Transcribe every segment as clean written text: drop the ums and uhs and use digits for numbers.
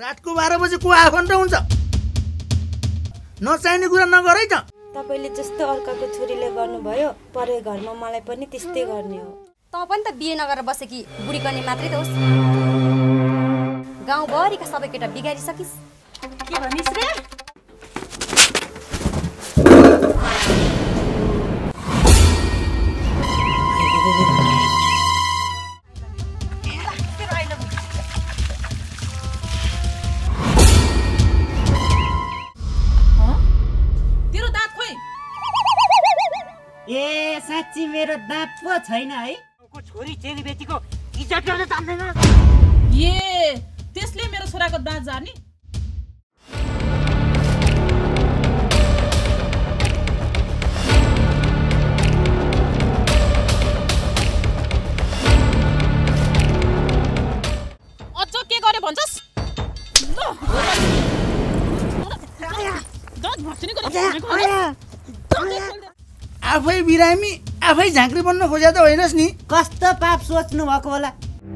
रातको 12 बजे को आफन्त हुन्छ नचाहिने कुरा नगर है त तपाईले जस्तो अर्काको छोरीले गर्नुभयो परे घरमा मलाई पनि त्यस्तै गर्ने हो त पनि त बिहे नगरेर बसेकी बुढी कन्या मात्रै त होस् गाउँभरिका सबै केटा बिगारिसकिस् के भनिस् रे ए साच्ची मेरो दाँत पो छैन है छोरी चेलीबेटीको इज्जत गर्न जान्दैन ए त्यसले मेरो छोराको दाँत जानी अझ के गरे भन्छस् आफै बिरामी आफै झाँक्री बन्न खोज्या त होइनस् नि कस्तो पाप सोच्नु भएको होला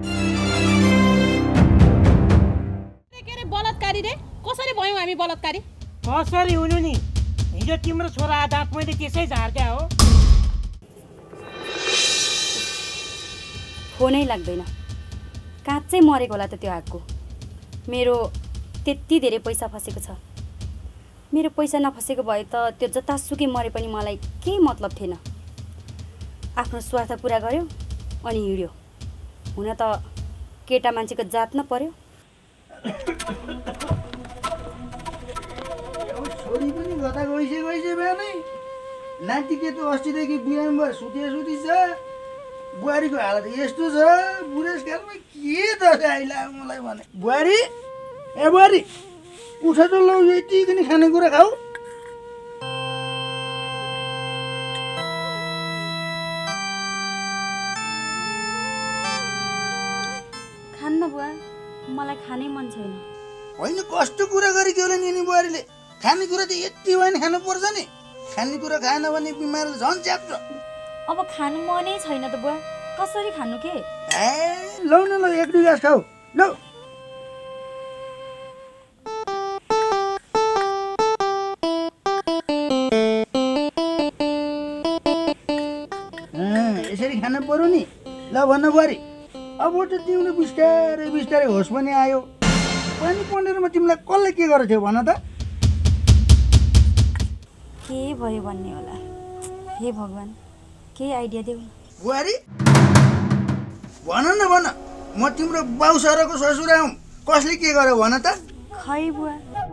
के रे बलात्कारी रे कसरी भयौ हामी बलात्कारी कसरी हुनु नि हिजो तिम्रो छोरा दाँत मैले त्यसै झार्द्या हो फोनै लाग्दैन काँचै मरेको होला त त्यो हातको मेरो त्यति धेरै पैसा फसेको छ मेरो पैसा नफसेको भए त त्यो जतासुकै मरे पनि मलाई केही मतलब थिएन आफ्नो स्वार्थ पुरा गर्यो अनि हिँड्यो हुन त केटा मान्छेको जात न पर्यो छोरी पनि गता गइसे बिहानै नाति के त अस्तिदेखि बिरामी भएर सुती छ बुहारीको हालत यस्तो छ बुढेसकालमा के दशा आइला मलाई भने बुहारी ए बुहारी उठ त लौ यति पनि खानेकुरा खाऊ खान्न बुवा मलाई खानै मन छैन होइन कस्तो कुरा गरेको होला नि बुहारीले खानेकुरा त यति भयो नि खानुपर्छ नि खानेकुरा खाएन भने बिमार झन् च्याप्छ अब खानु मनै छैन त बुवा कसरी खानु के ए लौ न लौ एक दुई गाँस खाऊ लौ यसरी खानु पर्यो नि ल भन्न बुहारी अब त तिमीले बिस्तारै बिस्तारै होस पनि आयो पानी पनेरमा तिमीलाई कसले के गरेको थियो भन त के भयो भन्ने होला हे भगवान के आइडिया देऊ बुहारी भन न भन म तिम्रो बाउ सरको ससुरा हुँ कसले के गर्यो भन त खै बुवा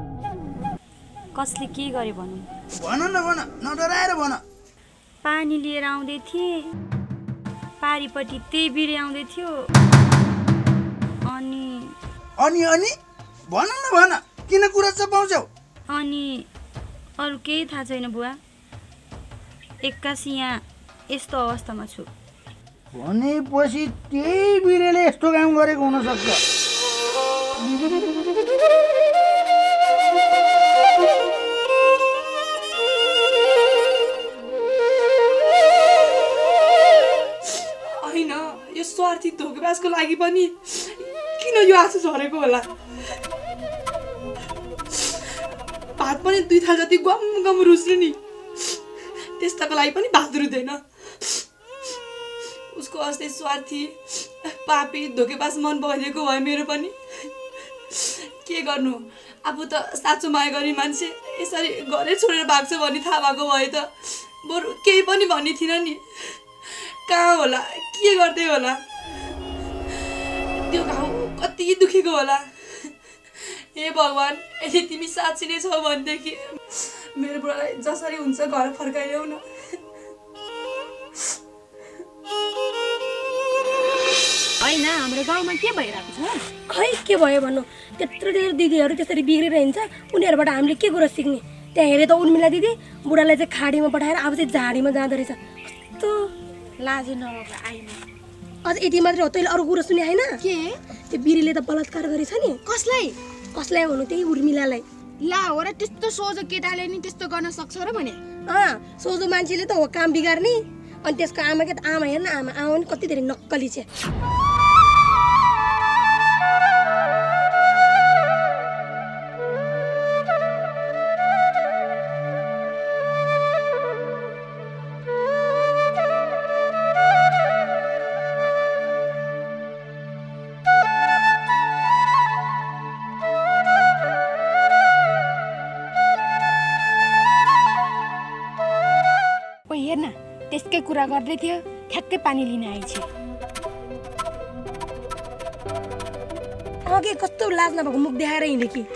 कसले के गरे भनौँ भन न भन नडराएर भन पानी लिएर आउँदै थिएँ पारिपट्टि त्यही बिरे आउँदै थियो अनि अनि अनि भन न भन किन कुरा चपाउँछौ अनि अरू केही थाहा छैन बुवा एक्कासी यहाँ यस्तो अवस्थामा छु भनेपछि त्यही बिरेले यस्तो काम गरेको हुनसक्छ होइन यो स्वार्थी धोकेबाजको लागि पनि किन यो आँसु झरेको होला भात पनि 2 थाल जति गम गम रुच्नु नि त्यस्ताको लागि पनि भात रुँदैन उसको अस्ति स्वार्थी पापी धोकेबाज मन बगेको भए मेरो पनि के गर्नु आफू त साँचो माया गर्ने मान्छे यसरी घरै छोडेर भाग्छ भन्ने थाहा भएको भए त बरु केही पनि भन्ने थिएन नि कहाँ होला के गर्दै होला त्यो घाउ कति दुखेको होला हे भगवान यदि तिमी साँच्ची नै छौ भनेदेखि मेरो बुढालाई जसरी हुन्छ घर फर्काइदेऊ न होइन हाम्रो गाउँमा के भइरहेको छ खै के भयो भन्नु त्यत्रो धेरै दिदीहरू त्यसरी बिग्रेर हिँड्छ उनीहरूबाट हामीले के कुरा सिक्ने त्यहाँ हेरे त उर्मिला दिदी बुढालाई चाहिँ खाडीमा पठाएर अब चाहिँ झाडीमा जाँदो रहेछ कस्तो लाजै नभएको आइमा अझ यति मात्रै हो तैँले अरू कुरो सुने होइन के त्यो बिरीले त बलात्कार गरेछ नि कसलाई कसलाई भन्नु त्यही उर्मिलालाई ला हो र त्यस्तो सोझो केटाले नि त्यस्तो गर्न सक्छ र भने सोझो मान्छेले त हो काम बिगार्ने अनि त्यसको आमा के त आमा हेर्न आमा पनि कति धेरै नक्कली छ ठ्याक्कै कुरा गर्दै थियो ठ्याक्कै पानी लिन आइछ अघि कस्तो लाज नभएको मुख देखाएर हिँडे कि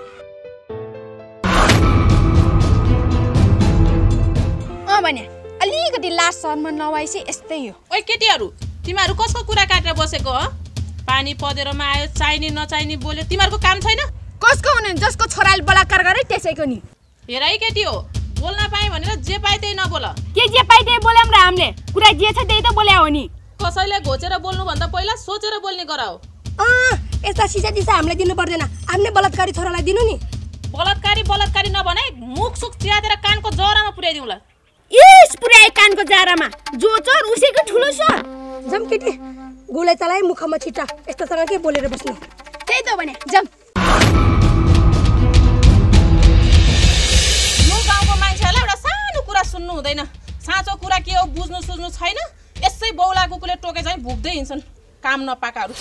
भने अलिकति लाज शर्म नभएपछि यस्तै हो ओइ केटीहरू तिमीहरू कसको कुरा काटेर बसेको हो पानी पदेरोमा आयो चाहिने नचाहिने बोल्यो तिमीहरूको काम छैन कसको हुने जसको छोराले बलात्कार गरे त्यसैको नि हेर है केटी हो बोल्न पाए भनेर जे पाए त्यही नबोल के जे पाए त्यही बोल्यौँ र हामीले कुरा जे छ त्यही त बोल्या हो नि कसैले घोचेर बोल्नु भन्दा पहिला सोचेर बोल्ने गराओ यस्ता सिसा दिसा हामीले दिनु पर्दैन हामीले बलात्कारी छोरालाई दिनु नि बलात्कारी नभने मुख सुख च्यातेर कानको जरामा पुर्याइदिउँला इस पुर्याए कानको जारामा जो चोर उसैको ठुलो सर जम केटी गोले चलाए मुखमा छिटा यस्तोसँग के बोलेर बस्नु त्यही त भने जम यो गाउँको मान्छेहरूलाई एउटा सानो कुरा सुन्नु हुँदैन साँचो कुरा के हो बुझ्नु सुझ्नु छैन यसै बौला कुकुरले टोके चाहिँ भुक्दै हिँड्छन् काम नपाकाहरू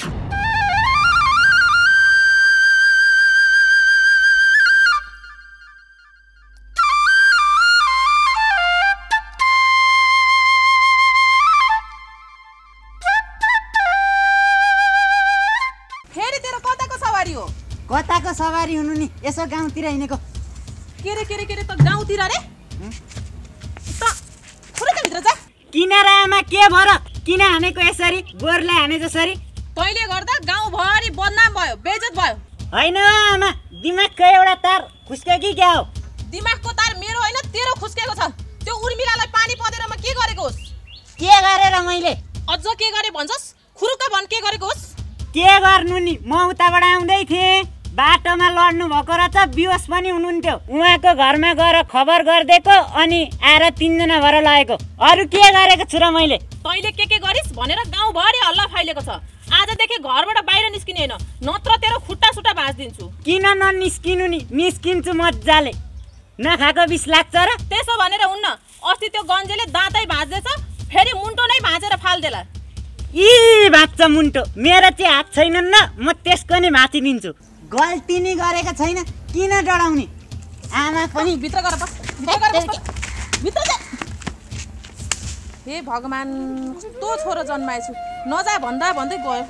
कताको सवारी हुनु नि यसो गाउँतिर हिँडेको के रे त गाउँतिर रे त भित्र जा किन र आमा के भर किन हानेको यसरी गोरले हाने जसरी तैले गर्दा गाउँभरि बदनाम भयो बेइज्जत भयो हैन आमा दिमागको एउटा तार खुस्क्यो कि क्या हो दिमागको तार मेरो हैन तेरो खुस्केको छ त्यो उर्मिलालाई पानी पदेरमा के गरेको होस् के गरेर मैले अझ के गरे भन्छस् खुरुक्क भन के गरेको होस् के गर्नु नि म उताबाट आउँदै थिएँ बाटोमा लड्नु भएको र त बिहोस पनि हुनुहुन्थ्यो उहाँको घरमा गएर खबर गरिदिएको अनि आएर 3 जना भएर लगेको अरू के गरेको छु र मैले तैले के गरिस् भनेर गाउँभरि हल्ला फैलेको छ आजदेखि घरबाट बाहिर निस्किने हैन नत्र तेरो खुट्टा सुट्टा भाँच्दिन्छु किन ननिस्किनु नि निस्किन्छु मज्जाले नखाएको बिस लाग्छ र त्यसो भनेर हुन्न अस्ति त्यो गन्जेले दाँतै भाँच्दैछ फेरि मुन्टो नै भाँचेर फाल्देला यी भाँच्छ मुन्टो मेरो चाहिँ हात छैनन् न म त्यसको नै भाँचिदिन्छु गल्ती नि गरेको छैन किन डराउने आमा पनि भित्र गएर बस भित्र जा हे भगवान कस्तो छोरो जन्माएछु नजा भन्दा भन्दै गयो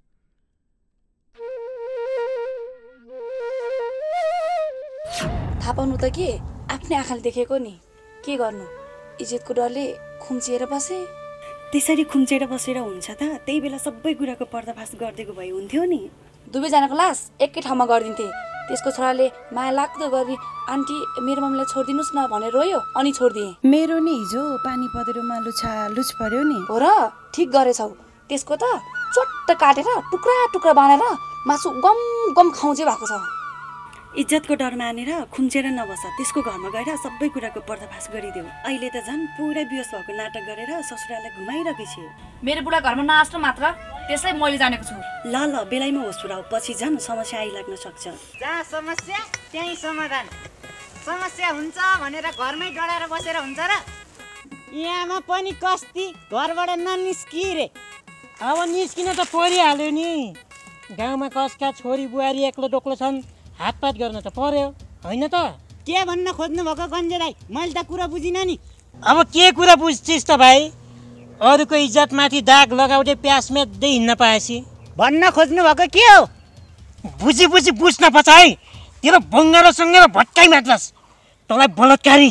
थाहा पाउनु त के आफ्नै आँखाले देखेको नि के गर्नु इज्जतको डरले खुम्चिएर बसे त्यसरी खुम्चेर बसेर हुन्छ त त्यही बेला सबै कुराको पर्दाफास गरिदिएको भए हुन्थ्यो नि दुवैजनाको लास एकै ठाउँमा गरिदिन्थे त्यसको छोराले माया लाग्दो गरी आन्टी मेरो मम्मीलाई छोडिदिनुहोस् न भनेर रोयो अनि छोडिदिएँ मेरो नि हिजो पानी पदेरोमा लुछ पर्यो नि हो र ठिक गरेछौ त्यसको त चट्ट काटेर टुक्रा टुक्रा बाँधेर मासु गम गम खाउँचे भएको छ इज्जतको डर मानेर खुम्चेर नबस त्यसको घरमा गएर सबै कुराको पर्दाफास गरिदेऊ अहिले त झन् पुरै बिहोस भएको नाटक गरेर ससुरालाई घुमाइरहेको छु मेरो बुढा घरमा नआस्नु मात्र त्यसलाई मैले जानेको छु ल बेलायमा होस् पुऱ्याउ पछि झन् समस्या आइलाग्न सक्छ जहाँ समस्या त्यही समाधान समस्या हुन्छ भनेर घरमै डराएर बसेर हुन्छ र यहाँमा पनि कस्ती घरबाट ननिस्कि रे अब निस्किन त परिहाल्यो नि गाउँमा कसका छोरी बुहारी एक्लो डोक्लो छन् हातपात गर्न त पर्यो होइन त के भन्न खोज्नु भएको गन्जे दाइ मैले त कुरा बुझिनँ नि अब के कुरा बुझ्छिस् त भाइ अरूको इज्जतमाथि दाग लगाउँदै प्यास मेट्दै हिँड्न पाएपछि भन्न खोज्नु भएको के हो बुझी बुझ्न पर्छ है तेरो बङ्गालोसँग भट्काइ माग्लास् तँलाई बलात्कारी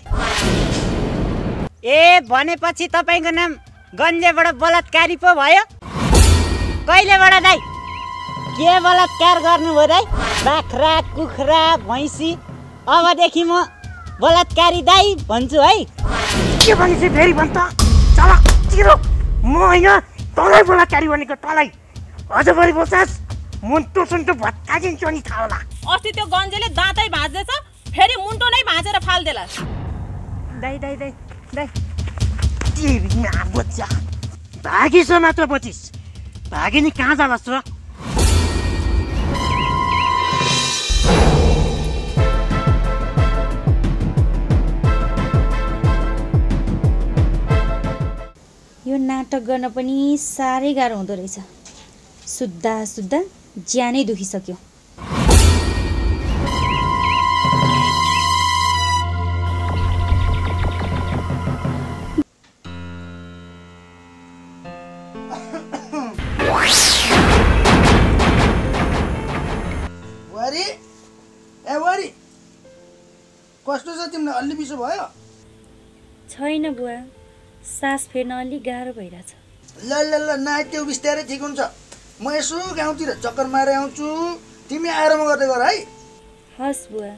ए भनेपछि तपाईँको नाम गन्जेबाट बलात्कारी पो भयो कहिलेबाट दाइ के बलात्कार गर्नुभयो दाइ बाख्रा कुखुरा भैँसी अबदेखि म बलात्कारी दाइ भन्छु है के भनेपछि फेरि भन्छ चला तिरो म होइन तँलाई बलात्कारी भनेको तँलाई अझ बढी बोल्छस् मुन्टो सुन्टो भत्काइदिन्छु अनि थाहा होला अस्ति त्यो गन्जेले दाँतै भाँच्दैछ फेरि मुन्टो नै भाँचेर फाल्देला दाइ बच्चा भागिस मात्र बचिस भागे नि कहाँ जालस् र यो नाटक गर्न पनि साह्रै गाह्रो हुँदो रहेछ सुत्दा ज्यानै दुखिसक्यो ए बुहारी कस्तो छ तिमीलाई अलि बिसो भयो छैन बुवा सास फेर्न अलि गाह्रो भइरहेछ ल ल ल नाच्यौ बिस्तारै ठिक हुन्छ म यसो गाउँतिर चक्कर मारे आउँछु तिमी आएर म गर्दै गर है हस् बुवा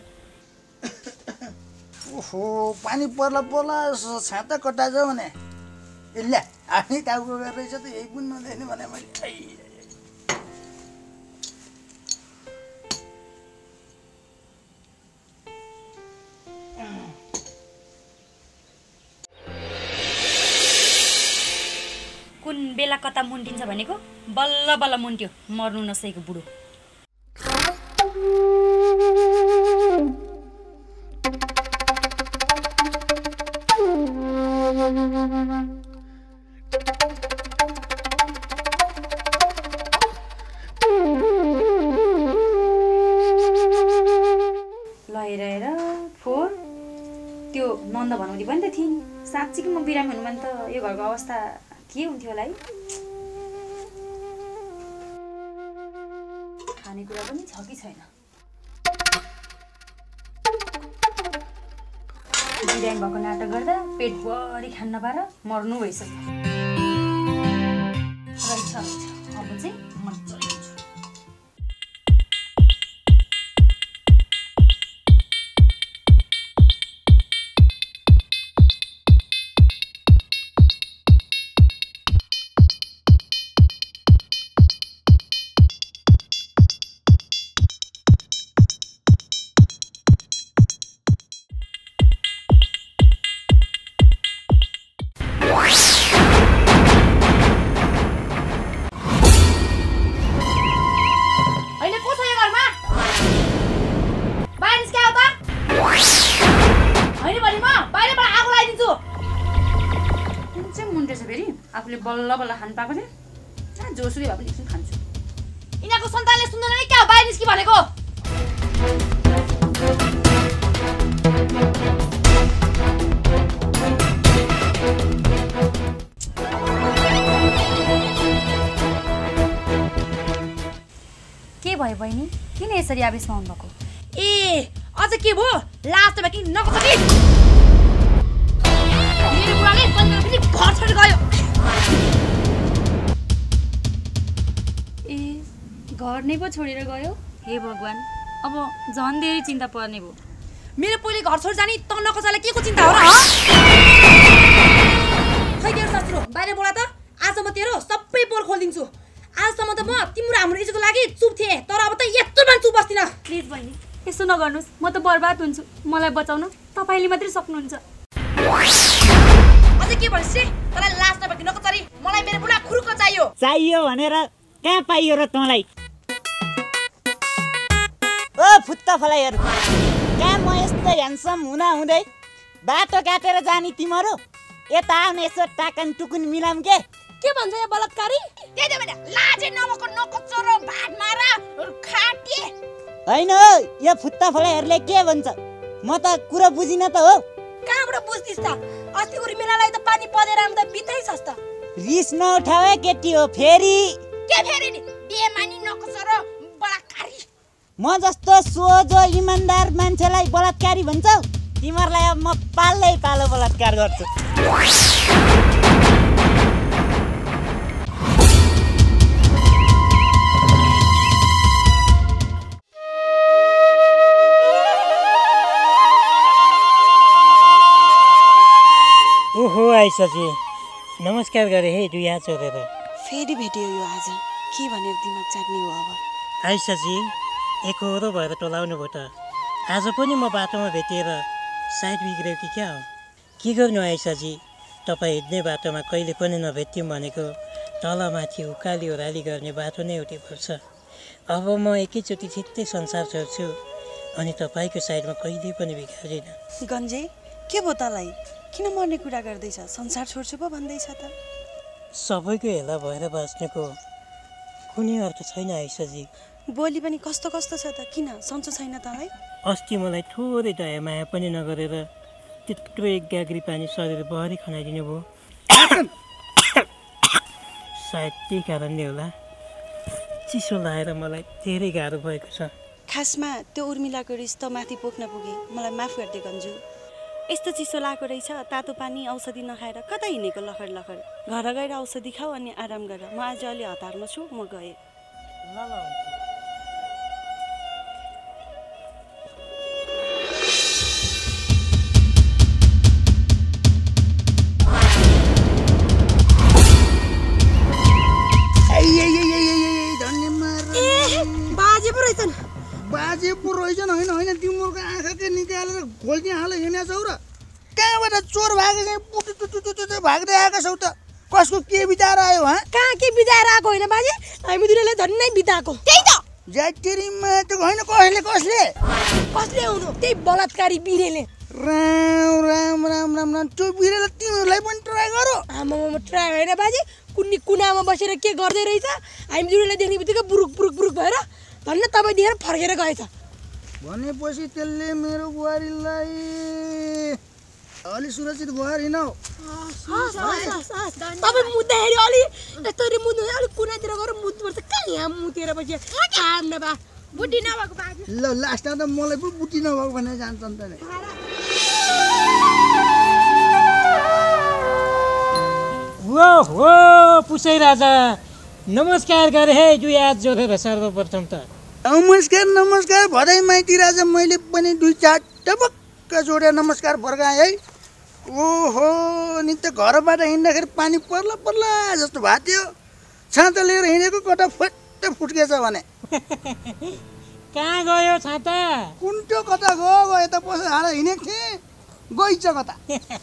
ओहो पानी पर्ला पर्ला छाता कटाछ भने ए ल्या आफ्नै टाउको गरेर त यही पनि नदिने भने मैले कुन बेला कता मुन्टिन्छ भनेको बल्ल बल्ल मुन्ट्यो मर्नु नसकेको बुढो लहेर फोर त्यो नन्द भनाउँदी पनि त थिएँ नि साँच्चीको म बिरामी हुनु भने त यो घरको अवस्था के हुन्थ्यो होला है खानेकुरा पनि छ कि छैन बिरामी भएको नाटक गर्दा पेटभरि खान नपाएर मर्नु भइसक्यो रहेछ अब चाहिँ मजाले हुन्छु बल्ल बल्ल खानु पाएको थिएँ जोसुकै भए पनि एकछिन खान्छु यिनीहरूको सन्तानले सुन्दैन नि क्या बाहिर निस्कि भनेको के भयो बहिनी किन यसरी आवेशमा आउनुभएको ए अझ के भयो लास्ट बाँकी नकसकी मेरो बुढाले पनि घर छोडेर गयो ए घर नै पो छोडेर गयो हे भगवान् अब झन् धेरै चिन्ता पर्ने भयो मेरो पहिले घर छोडेर जाने त नकसाले के को चिन्ता हो र खै तेरो ससुरो बाहिर बोला त आज म तेरो सबै पोल खोलिदिन्छु आजसम्म त म तिम्रो हाम्रो इज्जतको लागि चुप थिएँ तर अब त यत्रो पनि चुप बस्दिन प्लिज बहिनी यसो नगर्नुहोस् म त बर्बाद हुन्छु मलाई बचाउन तपाईँले मात्रै सक्नुहुन्छ अझै के भनिस् रे तँलाई लाज नभएको नकचरी मलाई मेरो बुढा खुरुक चाहियो भनेर कहाँ पाइयो र तँलाई ओ फुत्ता फलाइहरू कहाँ म यस्तो ह्यान्डसम हुँदा हुँदै बाटो काटेर जाने तिमीहरू यता आउने यसो टाकन टुकुन मिलाम के भन्छ यो बलात्कारी त्यही त लाजे नभएको नकचरो भात मारा खाटे हैन यो फुत्ता फलाइहरूले के भन्छ म त कुरा बुझिन त हो कहाँबाट बुझ्दिस् त अस्ति उर्मिलालाई त पानी परेर आउँदा बिताइछस् त रिस नउठावे केटी हो फेरि के फेरि नि बेमानी नकचरो बलात्कारी म जस्तो सोझो इमानदार मान्छेलाई बलात्कारी भन्छौ तिमीहरूलाई अब म पाल्दै पालो बलात्कार गर्छु ओहो आइसाजी नमस्कार गरे है दुई चोरेर फेरि भेट्यो यो आज के भनेर दिमाग चाट्ने हो अब आइसाजी एकहोरो भएर टोलाउनु भयो त आज पनि म बाटोमा भेटिएर साइड बिग्रियो कि क्या हो के गर्नु आइसाजी तपाईँ हिँड्ने बाटोमा कहिले पनि नभेट्यौँ भनेको तलमाथि उकाली ओह्राली गर्ने बाटो नै एउटै पर्छ अब म एकैचोटि छिट्टै संसार छोड्छु अनि तपाईँको साइडमा कहिले पनि बिगार्दिनँ गन्जे के भयो तँलाई किन मर्ने कुरा गर्दैछ संसार छोड्छु पो भन्दैछ त सबैको हेला भएर बाँच्नुको कुनै अर्थ छैन आइसाजी बोली पनि कस्तो कस्तो छ त किन सन्चो छैन तँलाई अस्ति मलाई थोरै दया माया पनि नगरेर त्यत्रो एक गाग्री पानी शरीर बहरी खनाइदिनु भयो सायद त्यही कारणले होला चिसो लाएर मलाई धेरै गाह्रो भएको छ खासमा त्यो उर्मिलाको रिस त माथि पोख्न पुगे मलाई माफ गरिदे गन्जु यस्तो चिसो लागेको रहेछ तातो पानी औषधि नखाएर कता हिँडेको लखर लखर घर गएर औषधि खाऊ अनि आराम गर म आज अलि हतारमा छु म गएँ बाजे पो रहेछन् होइन होइन तिम्रो आँखा के निकालेर खोल्ने हाल हिँडेको छौ र कहाँबाट चोर भागे चाहिँ पुटु भाग्दै आएका छौ त कसको के विचार आयो कहाँ के विचार आएको होइन बाजे हामी दुईले झन्नै बिताएको त्यही त ज्याटेरीमा त होइन कसले आउनु त्यही बलात्कारी बिरेले राम राम राम राम राम त्यो बिरेले तिमीहरूलाई पनि ट्राई गरौ आमामा ट्राई होइन बाजे कुन्नी कुनामा बसेर के गर्दै रहेछ हामी दुईले देख्ने बित्तिकै बुरुक बुरुक बुरुक भएर धन्न तपाईँ दिएर फर्केर गएछ भनेपछि त्यसले मेरो बुहारीलाई अलि सुरक्षित भएर हिँडौ तपाईँ मुद्दाखेरि अलि यस्तरी मुद्नु अलिक कुनातिर गएर मुद्नुपर्छ कहाँ यहाँ मुतेर बस्यो काम नभए बुद्धि नभएको बाजे ल लास्टमा त मलाई पो बुद्धि नभएको भनेर जान्छन् त नि हो पुसै राजा नमस्कार गरे है दुई हात जोडेर सर्वप्रथम त नमस्कार भदै माइती राजा मैले पनि दुई चार टपक्क जोडेर नमस्कार फर्काएँ है ओहो नि त घरबाट हिँड्दाखेरि पानी पर्ला पर्ला जस्तो भएको थियो छाता लिएर हिँडेको कता फट्ट फुट्केछ भने कहाँ गयो छाता कुन्टो कता गयो यता पसेर हालेर हिँडेको थिएँ गइछ कता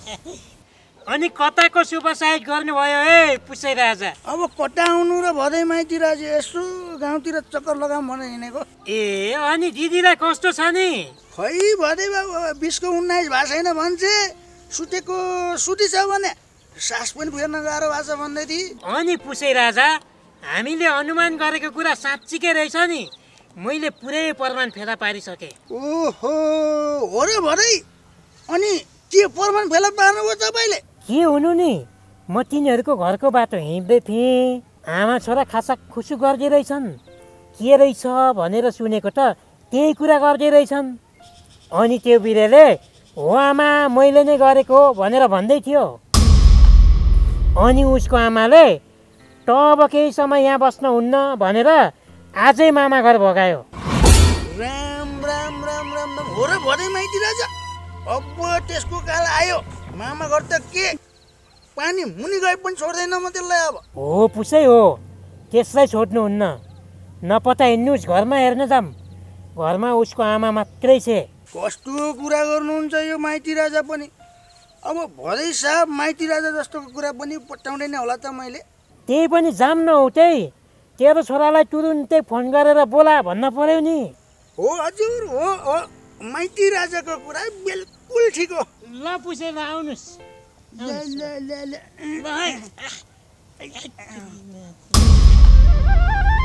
अनि कताको सुपरसाइड गर्नुभयो है पुसै राजा अब कता आउनु र भदै माइती राजा यसो गाउँतिर चक्कर लगाऊँ भनेर हिँडेको ए अनि दिदीलाई कस्तो छ नि खै भदै बाबु 20 को 19 भएको छैन भन्छे सुतेको सुति छ भने सास पनि फेर्न गाह्रो भएको छ भन्दै थिए अनि पुसै राजा हामीले अनुमान गरेको कुरा साँच्चीकै रहेछ नि मैले पुरै प्रमाण फेला पारिसकेँ ओहो हो र भदै अनि के प्रमाण फेला पार्नुभयो तपाईँले के हुनु नि म तिनीहरूको घरको बाटो हिँड्दै थिएँ आमा छोरा खासा खुसु गर्दै रहेछन् के रहेछ भनेर सुनेको त त्यही कुरा गर्दै रहेछन् अनि त्यो बिरेले हो आमा मैले नै गरेको भनेर भन्दै थियो अनि उसको आमाले त अब केही समय यहाँ बस्न हुन्न भनेर आजै मामा घर भगायो राम राम राम राम हो र भदै माइती राजा अब त्यसको काल आयो मामा घर त के पानी मुनि गए पनि छोड्दैन म त्यसलाई अब हो पुसै हो त्यसलाई छोड्नुहुन्न नपता हिँड्नुहोस् घरमा हेर्न जाम घरमा उसको आमा मात्रै छ कस्तो कुरा गर्नुहुन्छ यो माइती राजा पनि अब भदै साहब माइती राजा जस्तोको कुरा पनि पटाउँदैन होला त मैले त्यही पनि जाम न हो त्यही तेरो छोरालाई तुरुन्तै फोन गरेर बोला भन्न पर्यो नि हो हजुर हो माइती राजाको कुरा बिल्कुल ठिक हो ल पुसेर आउनुहोस् ल